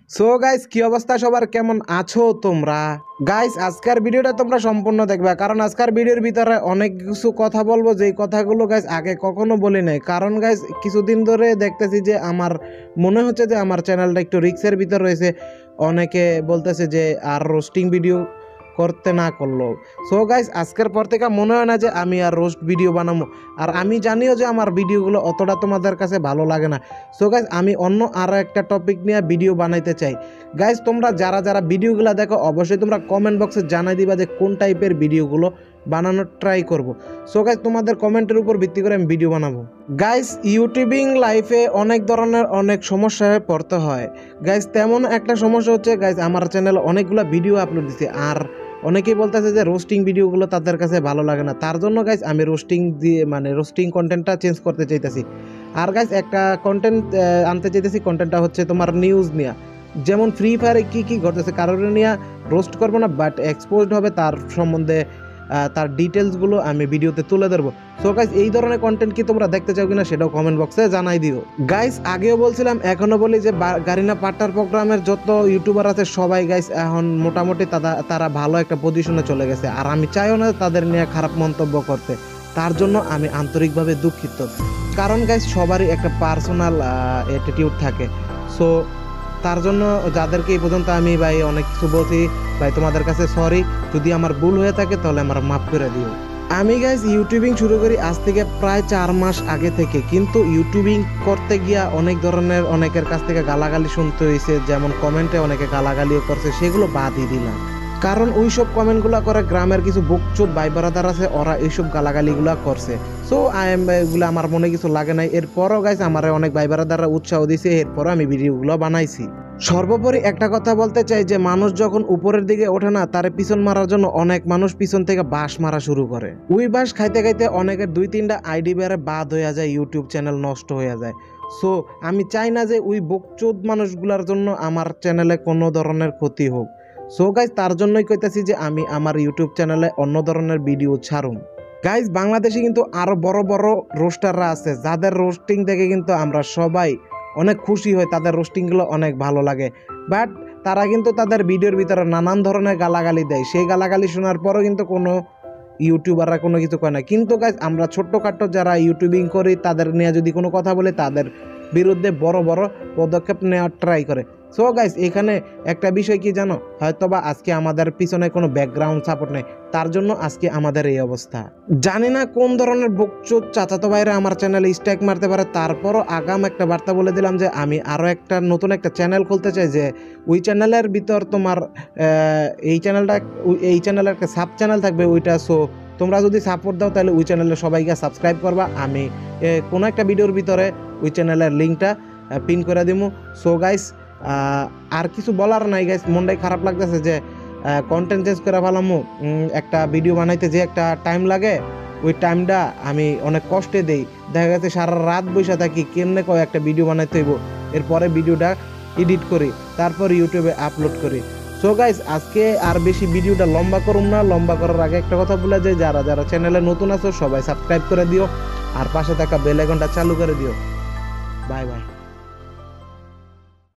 So guys কি অবস্থা সবার, কেমন আছো তোমরা? গাইস আজকের ভিডিওটা তোমরা সম্পূর্ণ দেখবে, কারণ আজকের ভিডিওর ভিতরে অনেক কিছু কথা বলবো যেই কথাগুলো গাইস আগে কখনো বলি নাই। কারণ গাইস কিছুদিন ধরে দেখতেছি যে আমার মনে হচ্ছে যে আমার চ্যানেলটা একটু রিস্কের ভিতর রয়েছে। অনেকে বলতেছে যে আর রোস্টিং ভিডিও করতে না করলো। সো গাইস আজকের পর থেকে মনে হয় না যে আমি আর রোস্ট ভিডিও বানাবো, আর আমি জানিও যে আমার ভিডিওগুলো অতটা তোমাদের কাছে ভালো লাগে না। সো গাইস আমি অন্য আরও একটা টপিক নিয়ে ভিডিও বানাইতে চাই। গাইস তোমরা যারা যারা ভিডিওগুলো দেখো অবশ্যই তোমরা কমেন্ট বক্সে জানাই দিবা যে কোন টাইপের ভিডিওগুলো বানানোর ট্রাই করব। সো গাইস তোমাদের কমেন্টের উপর ভিত্তি করে আমি ভিডিও বানাবো। গাইস ইউটিউবিং লাইফে অনেক ধরনের অনেক সমস্যায় পড়তে হয়। গাইস তেমন একটা সমস্যা হচ্ছে গাইস আমার চ্যানেলে অনেকগুলো ভিডিও আপলোড দিছে, আর অনেকেই বলতেছে যে রোস্টিং ভিডিওগুলো তাদের কাছে ভালো লাগে না। তার জন্য গাইস আমি রোস্টিং দিয়ে রোস্টিং কন্টেন্টটা চেঞ্জ করতে চাইতেছি। আর গাইস একটা কন্টেন্ট আনতে চাইতেছি, কন্টেন্টটা হচ্ছে তোমার নিউজ নিয়ে। যেমন ফ্রি ফায়ারে কী কী ঘটতেছে কারণে নিয়ে রোস্ট করবো না, বাট এক্সপোজড হবে তার সম্বন্ধে তার ডিটেলসগুলো আমি ভিডিওতে তুলে ধরবো। সো গাইস এই ধরনের কন্টেন্ট কি তোমরা দেখতে চাও কিনা সেটাও কমেন্ট বক্সে জানাই দিও। গাইস আগেও বলছিলাম এখনও বলি যে গারিনা পার্টনার প্রোগ্রামের যত ইউটিউবার আছে সবাই গাইস এখন মোটামুটি তারা ভালো একটা পজিশনে চলে গেছে, আর আমি চাইও না তাদের নিয়ে খারাপ মন্তব্য করতে। তার জন্য আমি আন্তরিকভাবে দুঃখিত, কারণ গাইস সবারই একটা পার্সোনাল অ্যাটিটিউড থাকে। সো তার জন্য যাদেরকে এই পর্যন্ত আমি ভাই অনেক কিছু বলছি, ভাই তোমাদের কাছে সরি। যদি আমার ভুল হয়ে থাকে তাহলে আমার মাফ করে দিও। আমি গাইজ ইউটিউবিং শুরু করি আজ থেকে প্রায় 4 মাস আগে থেকে, কিন্তু ইউটিউবিং করতে গিয়া অনেক ধরনের অনেকের কাছ থেকে গালাগালি শুনতে হয়েছে। যেমন কমেন্টে অনেকে গালাগালিও করছে, সেগুলো বাদই দিলাম, কারণ ওইসব কমেন্টগুলো করে গ্রামের কিছু বুকচুপ ভাই ব্রাদার আছে, ওরা এইসব গালাগালিগুলো করছে। সো এগুলো আমার মনে কিছু লাগে নাই। এরপরও গাইস আমার অনেক ভাই ব্রাদাররা উৎসাহ দিয়েছে, এরপরও আমি ভিডিওগুলো বানাইছি। সর্বোপরি একটা কথা বলতে চাই যে মানুষ যখন উপরের দিকে ওঠে না, তার পিছন মারার জন্য অনেক মানুষ পিছন থেকে বাঁশ মারা শুরু করে। ওই বাঁশ খাইতে খাইতে অনেকের 2-3টা আইডি বেড়ে বাদ হয়ে যায়, ইউটিউব চ্যানেল নষ্ট হয়ে যায়। সো আমি চাই না যে ওই বকচোদ মানুষগুলোর জন্য আমার চ্যানেলে কোনো ধরনের ক্ষতি হোক। সো গাইজ তার জন্যই কইতেছি যে আমি আমার ইউটিউব চ্যানেলে অন্য ধরনের ভিডিও ছাড়ুন। গাইজ বাংলাদেশে কিন্তু আরও বড় বড় রোস্টাররা আছে, যাদের রোস্টিং দেখে কিন্তু আমরা সবাই অনেক খুশি হই, তাদের রোস্টিংগুলো অনেক ভালো লাগে। বাট তারা কিন্তু তাদের ভিডিওর ভিতরে নানান ধরনের গালাগালি দেয়, সেই গালাগালি শোনার পরও কিন্তু কোনো ইউটিউবাররা কোনো কিছু করে না। কিন্তু গাইজ আমরা ছোট্টখাটো যারা ইউটিউবিং করি তাদের নিয়ে যদি কোনো কথা বলে, তাদের বিরুদ্ধে বড় বড় পদক্ষেপ নেওয়ার ট্রাই করে। সো গাইস এখানে একটা বিষয় কি জানো, হয়তোবা আজকে আমাদের পিছনে কোনো ব্যাকগ্রাউন্ড সাপোর্ট নেই, তার জন্য আজকে আমাদের এই অবস্থা। জানি না কোন ধরনের বকচোদ চাচাতো ভাইরা আমার চ্যানেলে স্ট্রাইক মারতে পারে, তারপরও আগাম একটা বার্তা বলে দিলাম যে আমি আরও একটা নতুন একটা চ্যানেল খুলতে চাই, যে ওই চ্যানেলের ভিতর তোমার এই চ্যানেলের একটা সাব চ্যানেল থাকবে ওইটা। সো তোমরা যদি সাপোর্ট দাও তাহলে ওই চ্যানেলে সবাইকে সাবস্ক্রাইব করবা। আমি কোনো একটা ভিডিওর ভিতরে ওই চ্যানেলের লিঙ্কটা পিন করে দিব। সো গাইস আর কিছু বলার নাই গাইস, মনটাই খারাপ লাগতেছে যে কন্টেন্ট চেঞ্জ করে ফেলামো। একটা ভিডিও বানাইতে যে একটা টাইম লাগে, ওই টাইমটা আমি অনেক কষ্টে দেই। দেখা গেছে সারা রাত বসে থাকি কেমনে একটা ভিডিও বানাইতে হইব, এরপরে ভিডিওটা এডিট করি, তারপর ইউটিউবে আপলোড করি। সো গাইস আজকে আর বেশি ভিডিওটা লম্বা করুম না। লম্বা করার আগে একটা কথা বলে যে যারা যারা চ্যানেলে নতুন আছো সবাই সাবস্ক্রাইব করে দিও, আর পাশে থাকা বেল আইকনটা চালু করে দিও। Bye by.